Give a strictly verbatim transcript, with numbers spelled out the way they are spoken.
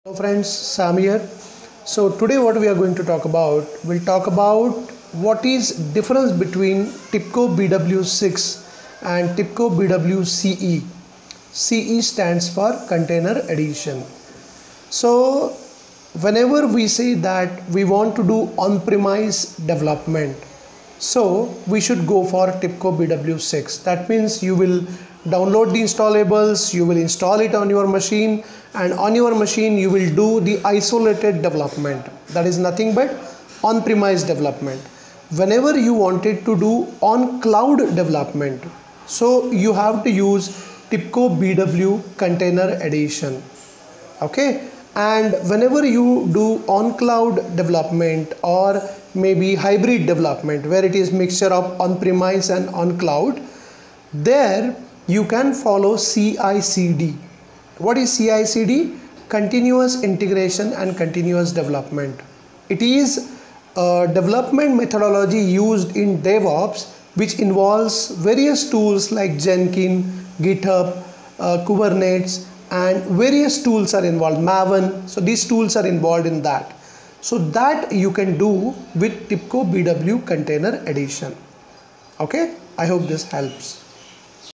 Hello friends, Sam here. So today what we are going to talk about, we'll talk about what is difference between TIBCO B W six and TIBCO B W C E. C E stands for Container Edition. So whenever we say that we want to do on-premise development, so we should go for TIBCO B W six. That means you will download the installables, you will install it on your machine, and on your machine you will do the isolated development. That is nothing but on-premise development. Whenever you wanted to do on cloud development, so you have to use TIBCO B W Container Edition. Okay, and whenever you do on cloud development or maybe hybrid development where it is mixture of on-premise and on cloud, there you can follow C I C D. What is C I C D? Continuous integration and continuous development. It is a development methodology used in DevOps which involves various tools like Jenkins, GitHub, uh, Kubernetes, and various tools are involved, Maven. So these tools are involved in that. So that you can do with TIBCO B W Container Edition. Okay, I hope this helps.